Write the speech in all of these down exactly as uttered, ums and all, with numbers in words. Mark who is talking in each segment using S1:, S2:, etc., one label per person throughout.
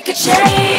S1: make a change.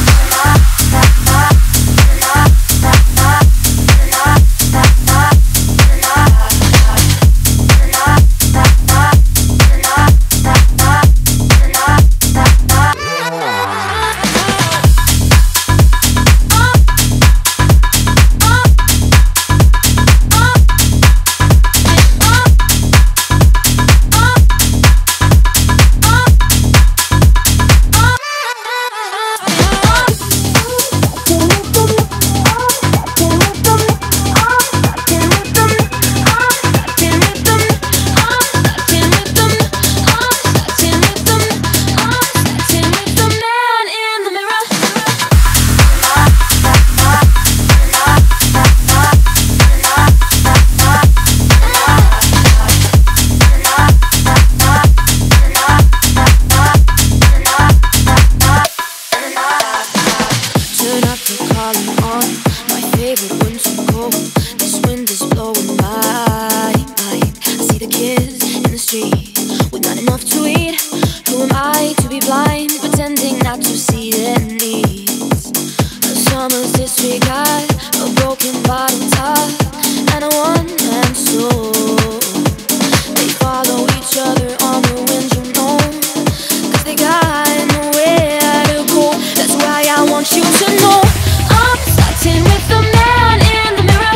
S1: This wind is blowing by. I see the kids in the street with not enough to eat. Who am I to be blind, pretending not to see their needs? The summer's disregard, a broken bottle top, and a one-man soul. They follow each other on the wind, you know, 'cause they got nowhere to go. That's why I want you to know I'm starting with the man in the mirror,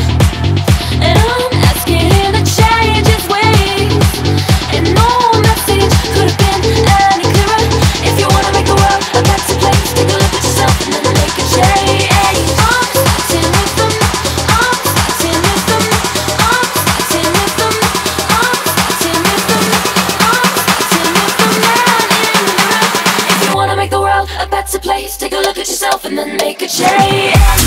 S1: and I'm asking him to change his ways. And no message could have been any clearer. If you wanna make the world a better place, take a look at yourself and then make a change. I'm starting with them, I'm starting with them, I'm starting with them, I'm starting with them, I'm starting with the man in the mirror. If you wanna make the world a better place, take a look at yourself and then make a change.